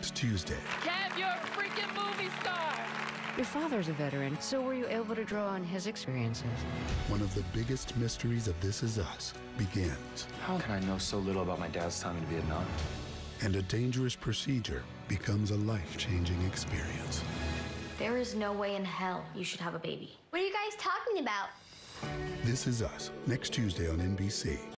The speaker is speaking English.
next Tuesday. Kev, you're a freaking movie star! Your father's a veteran, so were you able to draw on his experiences? One of the biggest mysteries of This Is Us begins. How can I know so little about my dad's time in Vietnam? And a dangerous procedure becomes a life-changing experience. There is no way in hell you should have a baby. What are you guys talking about? This Is Us, next Tuesday on NBC.